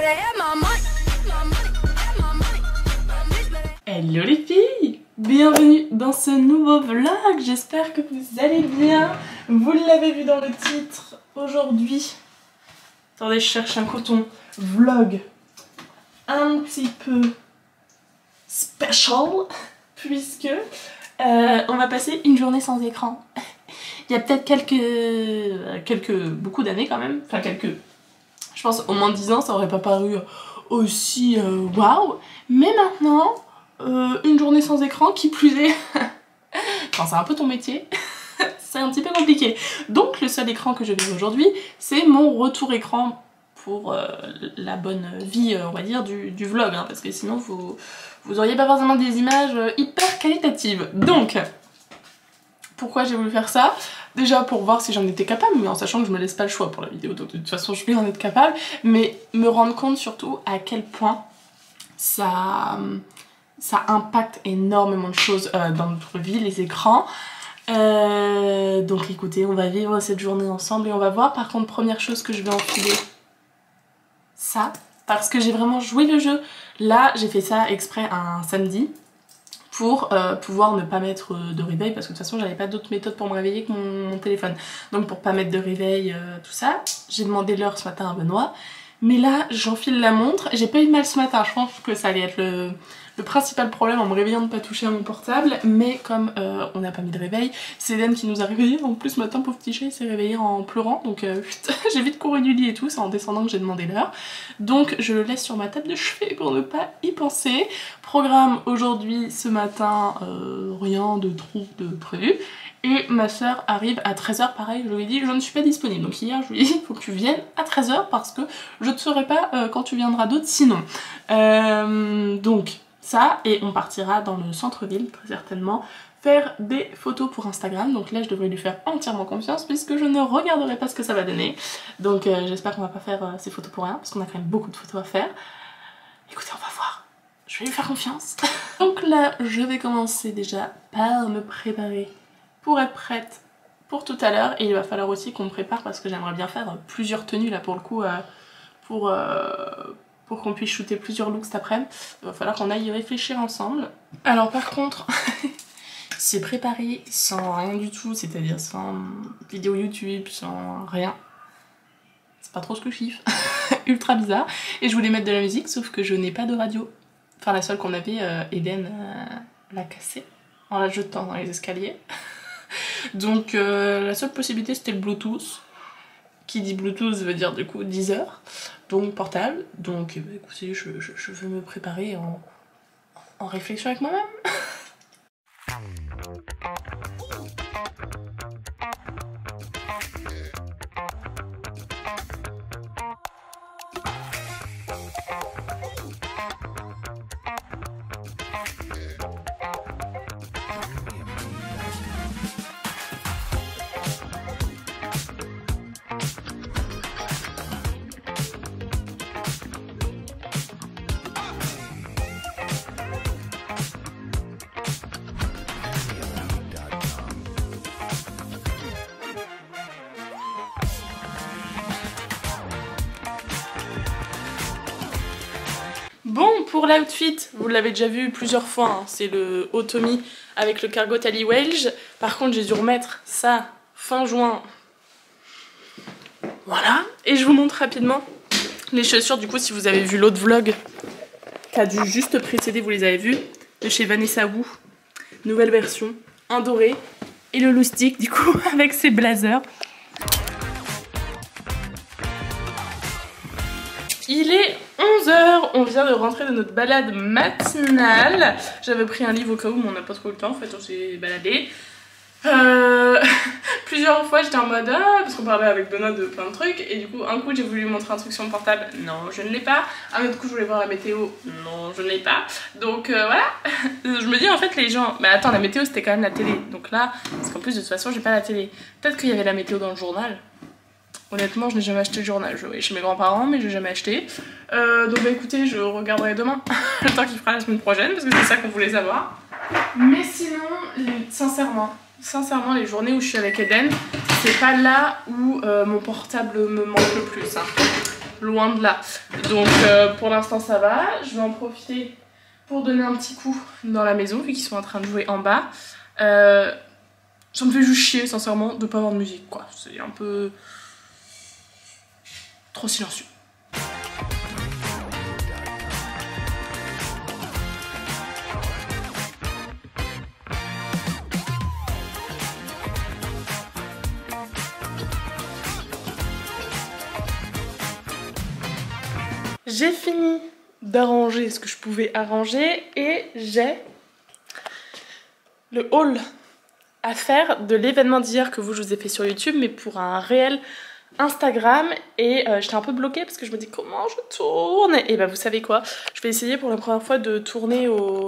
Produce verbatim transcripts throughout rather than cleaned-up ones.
Hello les filles, bienvenue dans ce nouveau vlog, j'espère que vous allez bien. Vous l'avez vu dans le titre, aujourd'hui, attendez je cherche un coton, vlog un petit peu special, puisque euh, on va passer une journée sans écran. Il y a peut-être quelques, quelques, beaucoup d'années quand même, enfin quelques, je pense au moins dix ans, ça aurait pas paru aussi euh, waouh, mais maintenant, euh, une journée sans écran, qui plus est, quand c'est un peu ton métier, c'est un petit peu compliqué. Donc le seul écran que je vais aujourd'hui, c'est mon retour écran pour euh, la bonne vie, on va dire, du, du vlog, hein, parce que sinon vous, vous auriez pas forcément des images hyper qualitatives. Donc, pourquoi j'ai voulu faire ça? Déjà pour voir si j'en étais capable, mais en sachant que je me laisse pas le choix pour la vidéo, donc de toute façon je vais en être capable, mais me rendre compte surtout à quel point ça, ça impacte énormément de choses euh, dans notre vie, les écrans. Euh, donc écoutez, on va vivre cette journée ensemble et on va voir. Par contre, première chose que je vais enfiler, ça, parce que j'ai vraiment joué le jeu. Là, j'ai fait ça exprès un samedi pour euh, pouvoir ne pas mettre de réveil, parce que de toute façon j'avais pas d'autre méthode pour me réveiller que mon, mon téléphone. Donc pour pas mettre de réveil, euh, tout ça, j'ai demandé l'heure ce matin à Benoît. Mais là, j'enfile la montre, j'ai pas eu de mal ce matin, je pense que ça allait être le, le principal problème en me réveillant de pas toucher à mon portable, mais comme euh, on n'a pas mis de réveil, c'est Eden qui nous a réveillés. En plus ce matin, pauvre petit chat, il s'est réveillé en pleurant, donc euh, j'ai vite couru du lit et tout, c'est en descendant que j'ai demandé l'heure. Donc je le laisse sur ma table de chevet pour ne pas y penser. Programme aujourd'hui, ce matin, euh, rien de trop de prévu. Et ma soeur arrive à treize heures, pareil, je lui ai dit je ne suis pas disponible. Donc hier je lui ai dit il faut que tu viennes à treize heures parce que je ne saurai pas euh, quand tu viendras d'autres sinon. Euh, donc ça, et on partira dans le centre-ville très certainement faire des photos pour Instagram. Donc là je devrais lui faire entièrement confiance puisque je ne regarderai pas ce que ça va donner. Donc euh, j'espère qu'on va pas faire euh, ces photos pour rien parce qu'on a quand même beaucoup de photos à faire. Écoutez, on va voir. Je vais lui faire confiance. Donc là je vais commencer déjà par me préparer pour être prête pour tout à l'heure, et il va falloir aussi qu'on me prépare parce que j'aimerais bien faire plusieurs tenues là pour le coup, euh, pour, euh, pour qu'on puisse shooter plusieurs looks cet après-midi. Il va falloir qu'on aille y réfléchir ensemble. Alors par contre, c'est préparé sans rien du tout, c'est-à-dire sans vidéo YouTube, sans rien. C'est pas trop ce que je kiffe. Ultra bizarre. Et je voulais mettre de la musique, sauf que je n'ai pas de radio. Enfin la seule qu'on avait, euh, Eden euh, l'a cassée en la jetant dans les escaliers. Donc euh, la seule possibilité c'était le Bluetooth. Qui dit Bluetooth veut dire du coup dix heures. Donc portable. Donc bah, écoutez, je, je, je veux me préparer en, en réflexion avec moi-même. Bon, pour l'outfit, vous l'avez déjà vu plusieurs fois, hein, c'est le Otomi avec le cargo Tally Welge. Par contre, j'ai dû remettre ça fin juin. Voilà. Et je vous montre rapidement les chaussures, du coup, si vous avez vu l'autre vlog qui a dû juste précéder, vous les avez vues, de chez Vanessa Wu. Nouvelle version, en doré. Et le loustic, du coup, avec ses blazers. Il est onze heures, on vient de rentrer de notre balade matinale. J'avais pris un livre au cas où, mais on n'a pas trop le temps, en fait on s'est baladé. Euh, plusieurs fois j'étais en mode ah, parce qu'on parlait avec Benoît de plein de trucs, et du coup un coup j'ai voulu lui montrer un truc sur mon portable, non je ne l'ai pas. Un autre coup je voulais voir la météo, non je ne l'ai pas. Donc euh, voilà, je me dis en fait les gens, mais attends la météo c'était quand même la télé, donc là, parce qu'en plus de toute façon j'ai pas la télé. Peut-être qu'il y avait la météo dans le journal. Honnêtement, je n'ai jamais acheté le journal. Je vais chez mes grands-parents, mais je n'ai jamais acheté. Euh, donc bah écoutez, je regarderai demain, le temps qu'il fera la semaine prochaine, parce que c'est ça qu'on voulait savoir. Mais sinon, sincèrement, sincèrement, les journées où je suis avec Eden, c'est pas là où euh, mon portable me manque le plus. Hein. loin de là. Donc euh, pour l'instant ça va. Je vais en profiter pour donner un petit coup dans la maison vu qu'ils sont en train de jouer en bas. Euh, ça me fait juste chier sincèrement de pas avoir de musique quoi. C'est un peu trop silencieux. J'ai fini d'arranger ce que je pouvais arranger et j'ai le haul à faire de l'événement d'hier que vous je vous ai fait sur YouTube mais pour un réel Instagram et euh, j'étais un peu bloquée parce que je me dis comment je tourne et bah vous savez quoi, je vais essayer pour la première fois de tourner au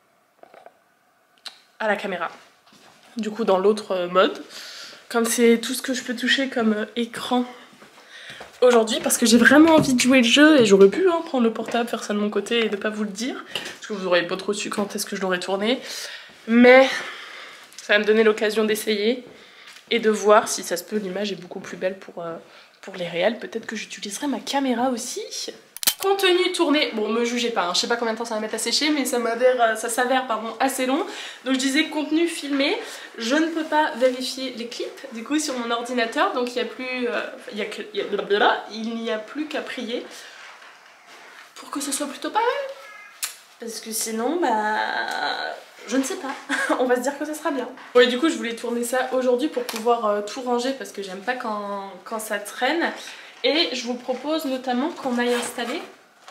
à la caméra du coup dans l'autre mode comme c'est tout ce que je peux toucher comme euh, écran aujourd'hui parce que j'ai vraiment envie de jouer le jeu et j'aurais pu hein, prendre le portable, faire ça de mon côté et de pas vous le dire parce que vous auriez pas trop su quand est-ce que je l'aurais tourné mais ça va me donner l'occasion d'essayer et de voir si ça se peut l'image est beaucoup plus belle pour, euh, pour les réels, peut-être que j'utiliserai ma caméra aussi. Contenu tourné, bon me jugez pas, hein. Je sais pas combien de temps ça va mettre à sécher mais ça m'avère, ça s'avère pardon assez long. Donc je disais contenu filmé, je ne peux pas vérifier les clips du coup sur mon ordinateur donc il n'y a plus, euh, il y a, il y a, blablabla, il n'y a plus qu'à prier pour que ce soit plutôt pas mal. Parce que sinon bah je ne sais pas, on va se dire que ça sera bien. Bon et du coup je voulais tourner ça aujourd'hui pour pouvoir euh, tout ranger parce que j'aime pas quand, quand ça traîne. Et je vous propose notamment qu'on aille installer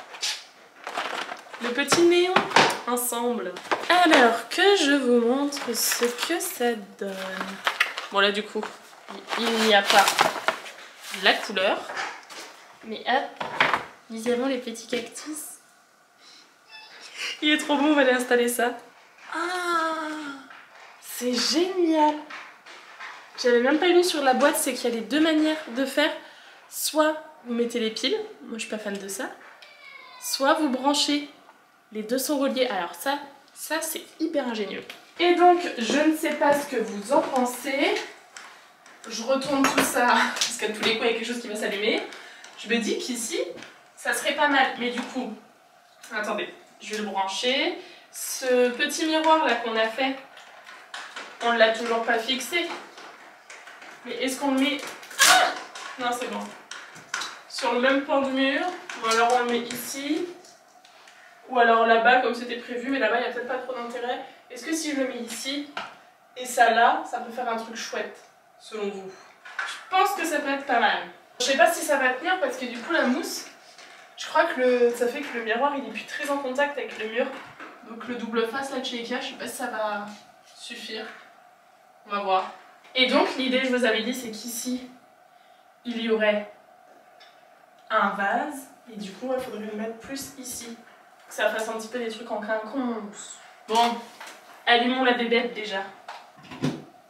le petit néon ensemble. Alors que je vous montre ce que ça donne. Bon là du coup, il n'y a pas la couleur. Mais hop, nous avons les petits cactus. Il est trop beau, on va aller installer ça. Ah, c'est génial. J'avais même pas lu sur la boîte, c'est qu'il y a les deux manières de faire. Soit vous mettez les piles, moi je suis pas fan de ça, soit vous branchez, les deux sont reliés. Alors ça, ça c'est hyper ingénieux. Et donc je ne sais pas ce que vous en pensez, je retourne tout ça, parce qu'à tous les coups il y a quelque chose qui va s'allumer. Je me dis qu'ici, ça serait pas mal, mais du coup, attendez, je vais le brancher. Ce petit miroir là qu'on a fait, on l'a toujours pas fixé, mais est-ce qu'on le met... Ah non c'est bon. Sur le même plan de mur, ou alors on le met ici, ou alors là-bas comme c'était prévu, mais là-bas il n'y a peut-être pas trop d'intérêt. Est-ce que si je le mets ici, et ça là, ça peut faire un truc chouette, selon vous? Je pense que ça peut être pas mal. Je sais pas si ça va tenir parce que du coup la mousse, je crois que le, ça fait que le miroir il est plus très en contact avec le mur. Donc le double face là de chez Ikea, je sais pas si ça va suffire. On va voir. Et donc l'idée, je vous avais dit, c'est qu'ici, il y aurait un vase et du coup il faudrait le mettre plus ici pour que ça fasse un petit peu des trucs en quinconce. Bon, allumons la bébête déjà. Il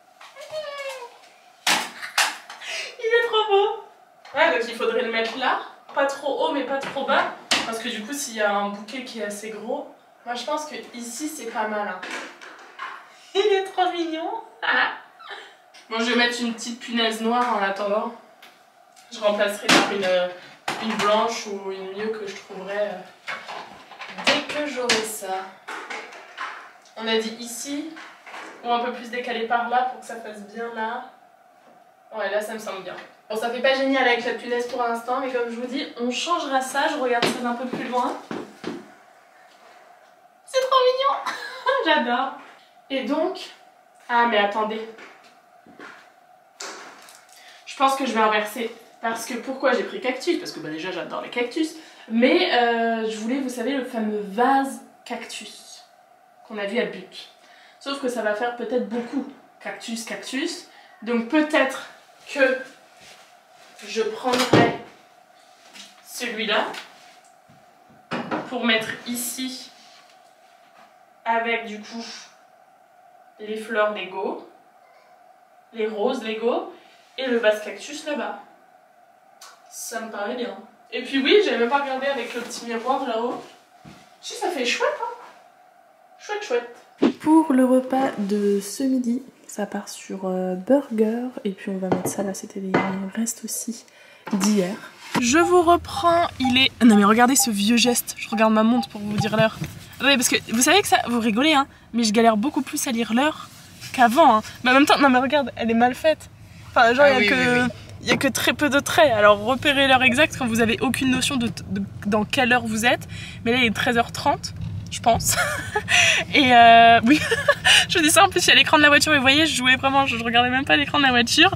est trop beau. Ouais, donc il faudrait le mettre là, pas trop haut mais pas trop bas parce que du coup s'il y a un bouquet qui est assez gros, moi je pense que ici c'est pas mal hein. Il est trop mignon. Bon, je vais mettre une petite punaise noire en attendant. Je remplacerai par une une blanche ou une mieux que je trouverai dès que j'aurai ça. On a dit ici ou un peu plus décalé par là pour que ça fasse bien là. Ouais, là ça me semble bien. Bon, ça fait pas génial avec la punaise pour l'instant, mais comme je vous dis, on changera ça. Je regarde ça d'un peu plus loin. C'est trop mignon. J'adore. Et donc, ah mais attendez. Je pense que je vais inverser. Parce que pourquoi j'ai pris cactus? Parce que bah, déjà j'adore les cactus. Mais euh, je voulais, vous savez, le fameux vase cactus qu'on a vu à But. Sauf que ça va faire peut-être beaucoup cactus, cactus. Donc peut-être que je prendrai celui-là pour mettre ici avec du coup les fleurs Lego, les roses Lego et le vase cactus là-bas. Ça me paraît bien. Et puis oui, j'avais même pas regardé avec le petit miroir là-haut. Si, ça fait chouette, hein. Chouette, chouette. Pour le repas de ce midi, ça part sur euh, burger. Et puis on va mettre ça là, c'était les restes aussi d'hier. Je vous reprends, il est... Non mais regardez ce vieux geste, je regarde ma montre pour vous dire l'heure. Oui, parce que vous savez que ça, vous rigolez hein, mais je galère beaucoup plus à lire l'heure qu'avant. Hein. Mais en même temps, non mais regarde, elle est mal faite. Enfin genre, il ah, y a oui, que... oui, oui. Il n'y a que très peu de traits, alors repérez l'heure exacte quand vous avez aucune notion de, de dans quelle heure vous êtes. Mais là il est treize heures trente, je pense. Et euh, oui, je dis ça en plus il y a l'écran de la voiture, et vous voyez je jouais vraiment, je, je regardais même pas l'écran de la voiture.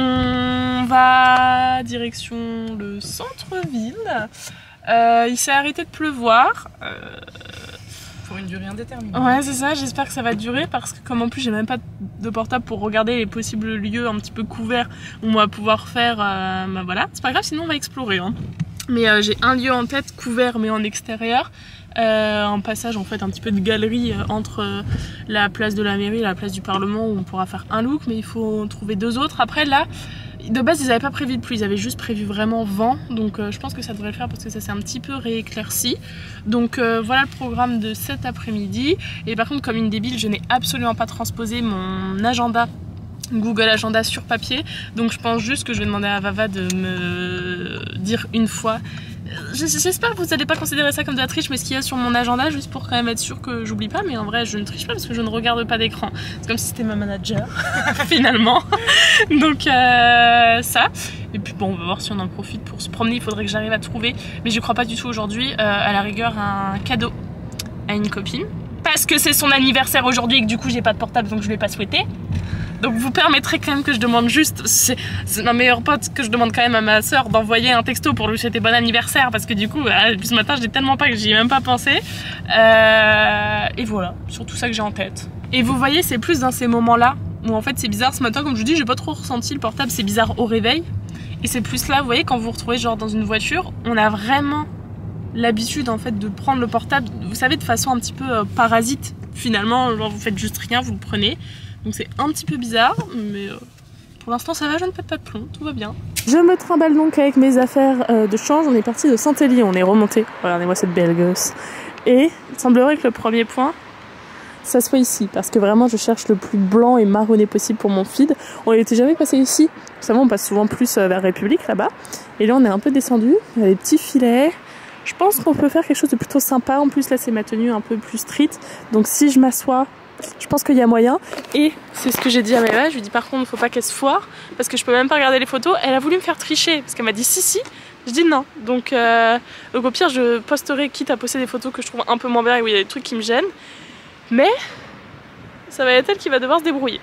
On va direction le centre-ville. Euh, il s'est arrêté de pleuvoir. Euh... Pour une durée indéterminée. Ouais c'est ça, j'espère que ça va durer parce que comme en plus j'ai même pas de portable pour regarder les possibles lieux un petit peu couverts où on va pouvoir faire, euh, bah voilà, c'est pas grave sinon on va explorer hein. Mais euh, j'ai un lieu en tête couvert mais en extérieur, euh, un passage en fait un petit peu de galerie euh, entre euh, la place de la mairie et la place du Parlement où on pourra faire un look, mais il faut trouver deux autres. Après là, de base ils avaient pas prévu de pluie, ils avaient juste prévu vraiment vent, donc euh, je pense que ça devrait le faire parce que ça s'est un petit peu rééclairci. Donc euh, voilà le programme de cet après-midi. Et par contre comme une débile je n'ai absolument pas transposé mon agenda Google Agenda sur papier, donc je pense juste que je vais demander à Vava de me dire une fois. J'espère que vous n'allez pas considérer ça comme de la triche, mais ce qu'il y a sur mon agenda, juste pour quand même être sûr que j'oublie pas. Mais en vrai, je ne triche pas parce que je ne regarde pas d'écran. C'est comme si c'était ma manager, finalement. Donc euh, ça. Et puis bon, on va voir si on en profite pour se promener. Il faudrait que j'arrive à trouver, mais je crois pas du tout aujourd'hui. Euh, à la rigueur, un cadeau à une copine. Parce que c'est son anniversaire aujourd'hui et que du coup j'ai pas de portable, donc je lui ai pas souhaité. Donc vous permettrez quand même que je demande juste, c'est ma meilleure pote, que je demande quand même à ma soeur d'envoyer un texto pour lui souhaiter bon anniversaire, parce que du coup, depuis ce matin, je n'ai tellement pas que j'y ai même pas pensé. Euh, et voilà, surtout ça que j'ai en tête. Et vous voyez, c'est plus dans ces moments-là, où en fait c'est bizarre ce matin, comme je vous dis, j'ai pas trop ressenti le portable, c'est bizarre au réveil. Et c'est plus là, vous voyez, quand vous vous retrouvez genre dans une voiture, on a vraiment l'habitude en fait de prendre le portable, vous savez, de façon un petit peu euh, parasite. Finalement, genre, vous faites juste rien, vous le prenez. Donc c'est un petit peu bizarre, mais euh, pour l'instant ça va, je ne pète pas de plomb, tout va bien. Je me trimballe donc avec mes affaires euh, de change, on est parti de Saint-Élie, on est remonté. Regardez-moi cette belle gosse. Et il semblerait que le premier point, ça soit ici, parce que vraiment je cherche le plus blanc et marronné possible pour mon feed. On n'était jamais passé ici, vous savez on passe souvent plus vers République là-bas. Et là on est un peu descendu, il y a des petits filets. Je pense qu'on peut faire quelque chose de plutôt sympa, en plus là c'est ma tenue un peu plus street. Donc si je m'assois, je pense qu'il y a moyen. Et c'est ce que j'ai dit à Maëva, je lui ai dit par contre il faut pas qu'elle se foire parce que je peux même pas regarder les photos. Elle a voulu me faire tricher parce qu'elle m'a dit si si, je dis non. Donc, euh, donc au pire je posterai, quitte à poster des photos que je trouve un peu moins bien et où il y a des trucs qui me gênent. Mais ça va être elle qui va devoir se débrouiller.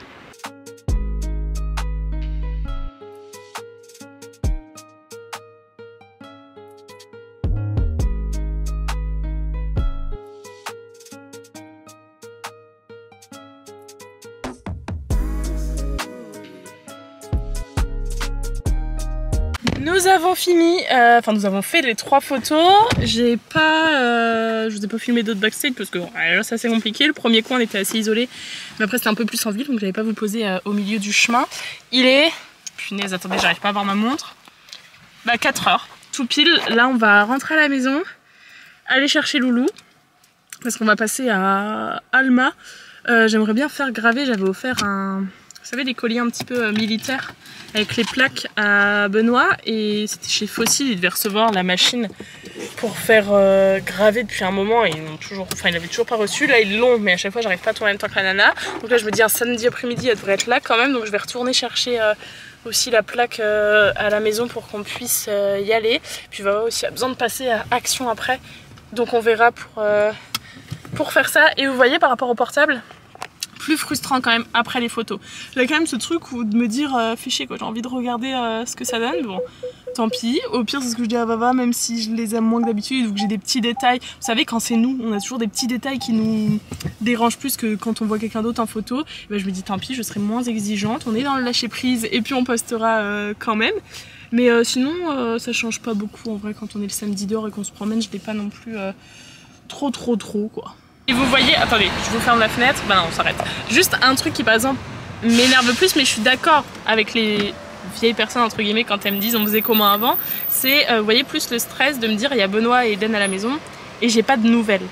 Nous avons fini, euh, enfin nous avons fait les trois photos. J'ai pas, euh, je vous ai pas filmé d'autres backstage parce que bon, là c'est assez compliqué. Le premier coin on était assez isolé, mais après c'était un peu plus en ville donc j'avais pas vous poser euh, au milieu du chemin. Il est, punaise, attendez, j'arrive pas à voir ma montre. Bah quatre heures, tout pile. Là on va rentrer à la maison, aller chercher Loulou parce qu'on va passer à Alma. Euh, J'aimerais bien faire graver, j'avais offert un, vous savez, des colliers un petit peu euh, militaires avec les plaques à Benoît et c'était chez Fossil, il devait recevoir la machine pour faire euh, graver depuis un moment et ils n'ont toujours, enfin ils l'avaient toujours pas reçu. Là ils l'ont, mais à chaque fois j'arrive pas à tourner en même temps que la nana. Donc là je me dis un samedi après-midi elle devrait être là quand même, donc je vais retourner chercher euh, aussi la plaque euh, à la maison pour qu'on puisse euh, y aller. Puis Vava aussi a besoin de passer à Action après, donc on verra pour, euh, pour faire ça. Et vous voyez par rapport au portable, plus frustrant quand même après les photos. J'ai quand même ce truc où de me dire euh, fais chier quoi, j'ai envie de regarder euh, ce que ça donne. Bon, tant pis. Au pire c'est ce que je dis à Vava, même si je les aime moins que d'habitude ou que j'ai des petits détails. Vous savez quand c'est nous, on a toujours des petits détails qui nous dérangent plus que quand on voit quelqu'un d'autre en photo. Et ben, je me dis tant pis, je serai moins exigeante. On est dans le lâcher prise et puis on postera euh, quand même. Mais euh, sinon euh, ça change pas beaucoup en vrai quand on est le samedi dehors et qu'on se promène. Je l'ai pas non plus euh, trop trop trop quoi. Et vous voyez, attendez, je vous ferme la fenêtre, bah non on s'arrête. Juste un truc qui par exemple m'énerve plus, mais je suis d'accord avec les vieilles personnes entre guillemets quand elles me disent on faisait comment avant, c'est, euh, vous voyez, plus le stress de me dire il y a Benoît et Eden à la maison et j'ai pas de nouvelles.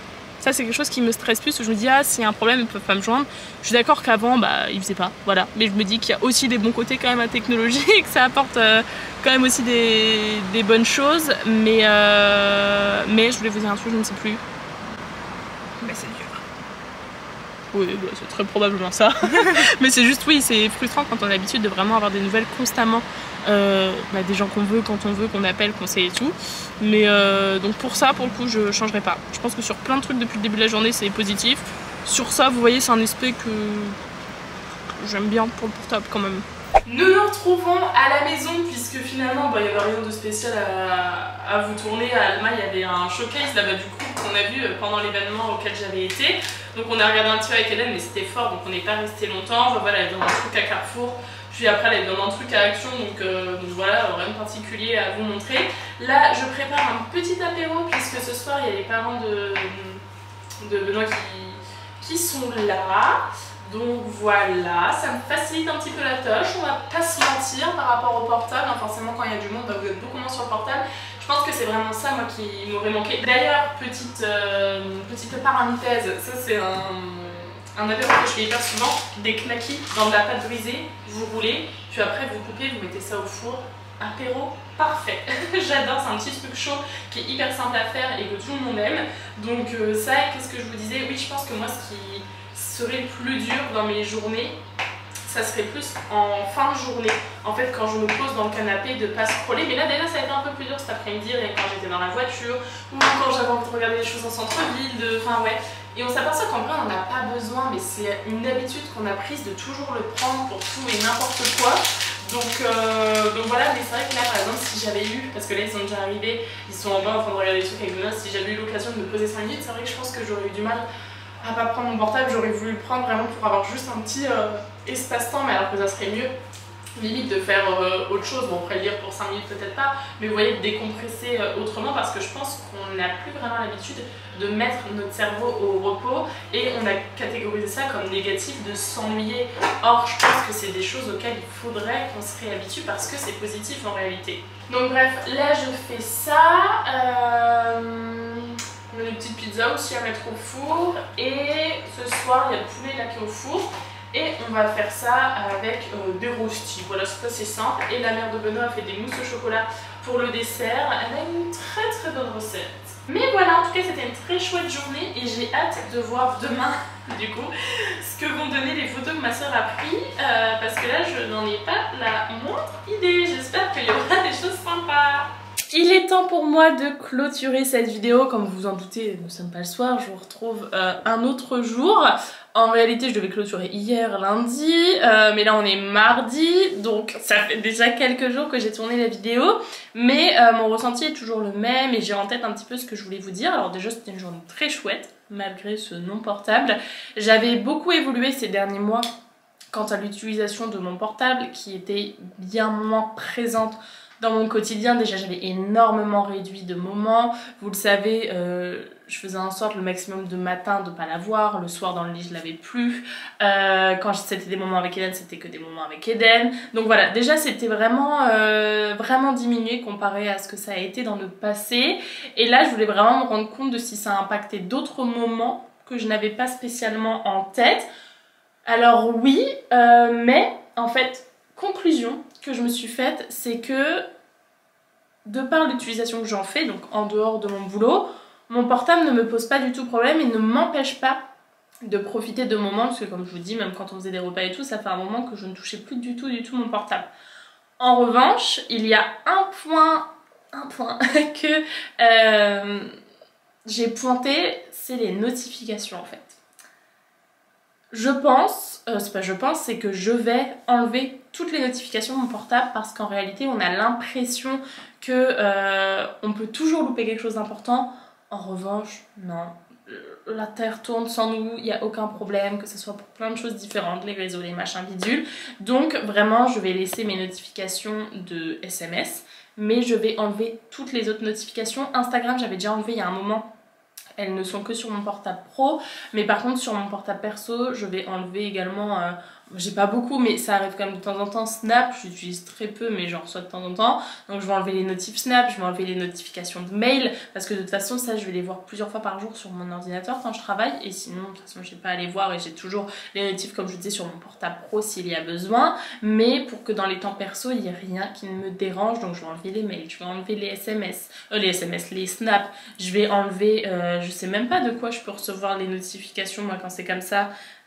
Ça c'est quelque chose qui me stresse plus, où je me dis ah s'il y a un problème ils peuvent pas me joindre. Je suis d'accord qu'avant bah ils faisaient pas, voilà. Mais je me dis qu'il y a aussi des bons côtés quand même à la technologie et que ça apporte euh, quand même aussi des, des bonnes choses. Mais, euh, mais je voulais vous dire un truc, je ne sais plus. Mais c'est dur. Oui, bah, c'est très probablement ça. Mais c'est juste oui, c'est frustrant quand on a l'habitude de vraiment avoir des nouvelles constamment. Euh, bah, des gens qu'on veut, quand on veut, qu'on appelle, qu'on sait et tout. Mais euh, donc pour ça, pour le coup, je changerai pas. Je pense que sur plein de trucs depuis le début de la journée, c'est positif. Sur ça, vous voyez, c'est un aspect que j'aime bien pour le portable quand même. Nous nous retrouvons à la maison puisque finalement, bah, il n'y avait rien de spécial à, à vous tourner. À Alma, il y avait un showcase là-bas du coup qu'on a vu pendant l'événement auquel j'avais été. Donc on a regardé un petit peu avec Hélène, mais c'était fort, donc on n'est pas resté longtemps. Enfin, voilà, elle est dans un truc à Carrefour. Puis après, elle est dans un truc à Action, donc, euh, donc voilà, rien de particulier à vous montrer. Là, je prépare un petit apéro puisque ce soir, il y a les parents de, de Benoît qui, qui sont là. Donc voilà, ça me facilite un petit peu la tâche, on va pas se mentir par rapport au portable. Hein, forcément, quand il y a du monde, bah, vous êtes beaucoup moins sur le portable. Je pense que c'est vraiment ça, moi, qui m'aurait manqué. D'ailleurs, petite, euh, petite parenthèse, ça c'est un... Un apéro que je fais hyper souvent, des knackis dans de la pâte brisée, vous roulez, puis après vous coupez, vous mettez ça au four. Apéro parfait. J'adore, c'est un petit truc chaud qui est hyper simple à faire et que tout le monde aime. Donc euh, ça, qu'est-ce que je vous disais? Oui, je pense que moi ce qui serait le plus dur dans mes journées, ça serait plus en fin de journée. En fait, quand je me pose dans le canapé, de pas scroller. Mais là déjà ça a été un peu plus dur cet après-midi, quand j'étais dans la voiture, ou quand j'avais envie de regarder des choses en centre-ville, de... enfin ouais. Et on s'aperçoit qu'en vrai on n'en a pas besoin, mais c'est une habitude qu'on a prise de toujours le prendre pour tout et n'importe quoi. Donc, euh, donc voilà, mais c'est vrai que là par exemple si j'avais eu, parce que là ils sont déjà arrivés, ils sont en bas en train de regarder des trucs avec Benoît, si j'avais eu l'occasion de me poser cinq minutes, c'est vrai que je pense que j'aurais eu du mal à pas prendre mon portable, j'aurais voulu le prendre vraiment pour avoir juste un petit euh, espace-temps, mais alors que ça serait mieux limite de faire euh, autre chose, bon après lire pour cinq minutes peut-être pas, mais vous voyez de décompresser euh, autrement parce que je pense qu'on n'a plus vraiment l'habitude de mettre notre cerveau au repos et on a catégorisé ça comme négatif de s'ennuyer. Or je pense que c'est des choses auxquelles il faudrait qu'on se réhabitue parce que c'est positif en réalité. Donc bref, là je fais ça, euh... on a des petites pizzas aussi à mettre au four et ce soir il y a le poulet là qui est au four. Et on va faire ça avec euh, des rostis. Voilà, c'est assez simple. Et la mère de Benoît a fait des mousses au chocolat pour le dessert. Elle a une très très bonne recette. Mais voilà, en tout cas, c'était une très chouette journée et j'ai hâte de voir demain, du coup, ce que vont donner les photos que ma soeur a prises. Euh, parce que là, je n'en ai pas la moindre idée. J'espère qu'il y aura des choses sympas. Il est temps pour moi de clôturer cette vidéo. Comme vous vous en doutez, nous ne sommes pas le soir, je vous retrouve euh, un autre jour. En réalité, je devais clôturer hier, lundi, euh, mais là on est mardi, donc ça fait déjà quelques jours que j'ai tourné la vidéo. Mais euh, mon ressenti est toujours le même et j'ai en tête un petit peu ce que je voulais vous dire. Alors déjà, c'était une journée très chouette, malgré ce non portable. J'avais beaucoup évolué ces derniers mois quant à l'utilisation de mon portable, qui était bien moins présente dans mon quotidien. Déjà j'avais énormément réduit de moments, vous le savez, euh, je faisais en sorte le maximum de matin de ne pas l'avoir, le soir dans le lit je l'avais plus, euh, quand c'était des moments avec Eden c'était que des moments avec Eden, donc voilà, déjà c'était vraiment, euh, vraiment diminué comparé à ce que ça a été dans le passé, et là je voulais vraiment me rendre compte de si ça a impacté d'autres moments que je n'avais pas spécialement en tête. Alors oui, euh, mais en fait, conclusion que je me suis faite, c'est que de par l'utilisation que j'en fais, donc en dehors de mon boulot, mon portable ne me pose pas du tout problème et ne m'empêche pas de profiter de moments, parce que comme je vous dis, même quand on faisait des repas et tout, ça fait un moment que je ne touchais plus du tout du tout mon portable. En revanche, il y a un point, un point que euh, j'ai pointé, c'est les notifications en fait. Je pense, euh, c'est pas je pense, c'est que je vais enlever toutes les notifications de mon portable parce qu'en réalité on a l'impression que euh, on peut toujours louper quelque chose d'important. En revanche, non. La terre tourne sans nous, il n'y a aucun problème, que ce soit pour plein de choses différentes, les réseaux, les machins bidules. Donc vraiment je vais laisser mes notifications de S M S, mais je vais enlever toutes les autres notifications. Instagram j'avais déjà enlevé il y a un moment. Elles ne sont que sur mon portable pro, mais par contre sur mon portable perso, je vais enlever également euh, j'ai pas beaucoup, mais ça arrive quand même de temps en temps. Snap, j'utilise très peu, mais j'en reçois de temps en temps. Donc je vais enlever les notifs Snap, je vais enlever les notifications de mail, parce que de toute façon, ça, je vais les voir plusieurs fois par jour sur mon ordinateur quand je travaille. Et sinon, de toute façon, j'ai pas à les voir et j'ai toujours les notifs, comme je disais, sur mon portable pro s'il y a besoin. Mais pour que dans les temps perso, il n'y ait rien qui ne me dérange. Donc je vais enlever les mails, je vais enlever les S M S, euh, les S M S, les Snap. Je vais enlever, euh, je sais même pas de quoi je peux recevoir les notifications, moi, quand c'est comme ça.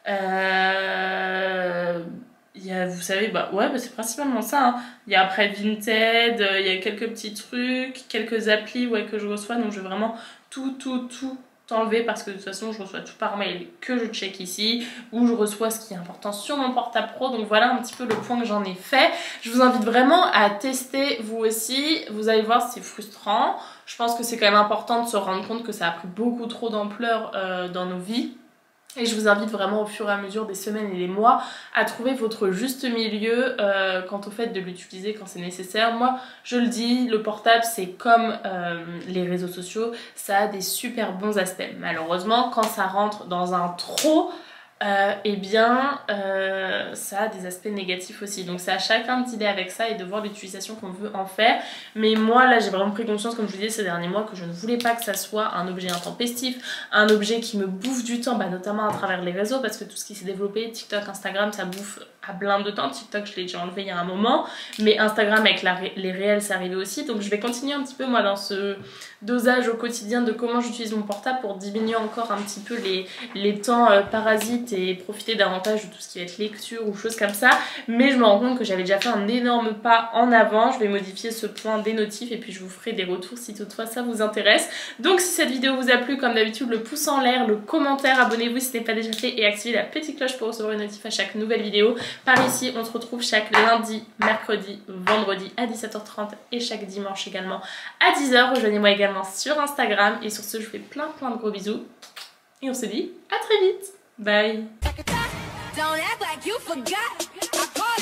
Euh, y a, vous savez, bah ouais, bah c'est principalement ça. Hein. Il y a après Vinted, il y a quelques petits trucs, quelques applis ouais, que je reçois. Donc je vais vraiment tout, tout, tout enlever parce que de toute façon, je reçois tout par mail que je check ici ou je reçois ce qui est important sur mon portable pro. Donc voilà un petit peu le point que j'en ai fait. Je vous invite vraiment à tester vous aussi. Vous allez voir, c'est frustrant. Je pense que c'est quand même important de se rendre compte que ça a pris beaucoup trop d'ampleur euh, dans nos vies. Et je vous invite vraiment au fur et à mesure des semaines et des mois à trouver votre juste milieu euh, quant au fait de l'utiliser quand c'est nécessaire. Moi, je le dis, le portable, c'est comme euh, les réseaux sociaux, ça a des super bons aspects. Malheureusement, quand ça rentre dans un trop, euh, eh bien, euh, ça a des aspects négatifs aussi. Donc c'est à chacun de dealer avec ça et de voir l'utilisation qu'on veut en faire. Mais moi, là, j'ai vraiment pris conscience, comme je vous disais ces derniers mois, que je ne voulais pas que ça soit un objet intempestif, un objet qui me bouffe du temps, bah, notamment à travers les réseaux, parce que tout ce qui s'est développé, TikTok, Instagram, ça bouffe à blinde de temps. TikTok, je l'ai déjà enlevé il y a un moment, mais Instagram avec la ré les réels, c'est arrivé aussi. Donc je vais continuer un petit peu, moi, dans ce dosage au quotidien de comment j'utilise mon portable pour diminuer encore un petit peu les, les temps euh, parasites et profiter davantage de tout ce qui va être lecture ou choses comme ça. Mais je me rends compte que j'avais déjà fait un énorme pas en avant. Je vais modifier ce point des notifs et puis je vous ferai des retours si toutefois ça vous intéresse. Donc si cette vidéo vous a plu, comme d'habitude, le pouce en l'air, le commentaire, abonnez-vous si ce n'est pas déjà fait et activez la petite cloche pour recevoir une notif à chaque nouvelle vidéo. Par ici, on se retrouve chaque lundi, mercredi, vendredi à dix-sept heures trente et chaque dimanche également à dix heures. Rejoignez-moi également sur Instagram et sur ce, je vous fais plein plein de gros bisous et on se dit à très vite. Bye. Don't act like you forgot.